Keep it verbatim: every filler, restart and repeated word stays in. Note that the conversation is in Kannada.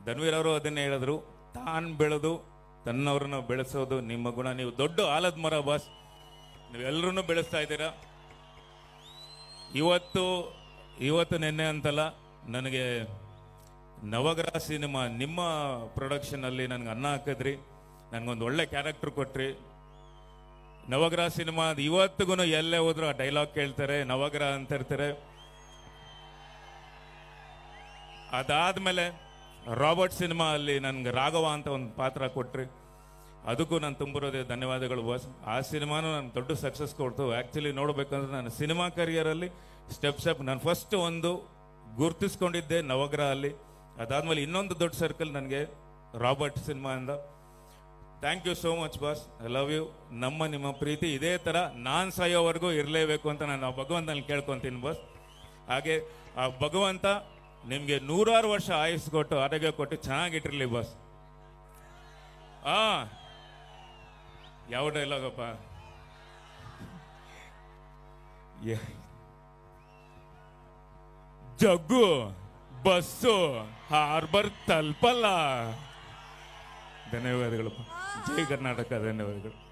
ಧನ್ವೀರ್ ಅವರು ಅದನ್ನೇ ಹೇಳಿದ್ರು, ತಾನು ಬೆಳೆದು ತನ್ನವ್ರನ್ನ ಬೆಳೆಸೋದು ನಿಮ್ಮ ಗುಣ. ನೀವು ದೊಡ್ಡ ಆಲದ ಮರ ಬಾಸ್, ನೀವೆಲ್ಲರೂ ಬೆಳೆಸ್ತಾ ಇದ್ದೀರಾ. ಇವತ್ತು ಇವತ್ತು ನಿನ್ನೆ ಅಂತಲ್ಲ, ನನಗೆ ನವಗ್ರಹ ಸಿನಿಮಾ ನಿಮ್ಮ ಪ್ರೊಡಕ್ಷನಲ್ಲಿ ನನಗೆ ಅನ್ನ ಹಾಕಿದ್ರಿ, ನನಗೊಂದು ಒಳ್ಳೆ ಕ್ಯಾರೆಕ್ಟರ್ ಕೊಟ್ರಿ. ನವಗ್ರಹ ಸಿನಿಮಾ ಇವತ್ತಿಗೂ ಎಲ್ಲೇ ಹೋದ್ರು ಆ ಡೈಲಾಗ್ ಕೇಳ್ತಾರೆ, ನವಗ್ರಹ ಅಂತ ಇರ್ತಾರೆ. ಅದಾದ್ಮೇಲೆ ರಾಬರ್ಟ್ ಸಿನಿಮಾ ಅಲ್ಲಿ ನನ್ಗೆ ರಾಘವ ಅಂತ ಒಂದು ಪಾತ್ರ ಕೊಟ್ರಿ, ಅದಕ್ಕೂ ನಾನು ತುಂಬಿರೋದೇ ಧನ್ಯವಾದಗಳು ಬಾಸ್. ಆ ಸಿನಿಮಾನು ನನಗೆ ದೊಡ್ಡ ಸಕ್ಸಸ್ ಕೊಡ್ತು. ಆ್ಯಕ್ಚುಲಿ ನೋಡ್ಬೇಕಂದ್ರೆ ನಾನು ಸಿನಿಮಾ ಕರಿಯರಲ್ಲಿ ಸ್ಟೆಪ್ ಸ್ಟೆಪ್ ನಾನು ಫಸ್ಟ್ ಒಂದು ಗುರ್ತಿಸ್ಕೊಂಡಿದ್ದೆ ನವಗ್ರಹ ಅಲ್ಲಿ. ಅದಾದ್ಮೇಲೆ ಇನ್ನೊಂದು ದೊಡ್ಡ ಸರ್ಕಲ್ ನನಗೆ ರಾಬರ್ಟ್ ಸಿನಿಮಾ ಇಂದ. Thank you so much boss, I love you. ನಮ್ಮ ನಿಮ್ಮ ಪ್ರೀತಿ ಇದೇ ಥರ ನಾನು ಸಾಯೋವರೆಗೂ ಇರಲೇಬೇಕು ಅಂತ ನಾನು ಆ ಭಗವಂತನಲ್ಲಿ ಕೇಳ್ಕೊತೀನಿ ಬಾಸ್. ಹಾಗೆ ಆ ಭಗವಂತ ನಿಮಗೆ ನೂರಾರು ವರ್ಷ ಆಯುಸ್ ಕೊಟ್ಟು ಆರೋಗ್ಯ ಕೊಟ್ಟು ಚೆನ್ನಾಗಿಟ್ಟಿರಲಿ ಬಾಸ್. ಆ ಯಾವ ಡೈಲಾಗಪ್ಪ, ಜಗ್ಗು ಬಸ್ಸು ಹಾರ್ಬರ್ ತಲುಪಲ್ಲ. ಧನ್ಯವಾದಗಳು. ಜೈ ಕರ್ನಾಟಕ. ಧನ್ಯವಾದಗಳು.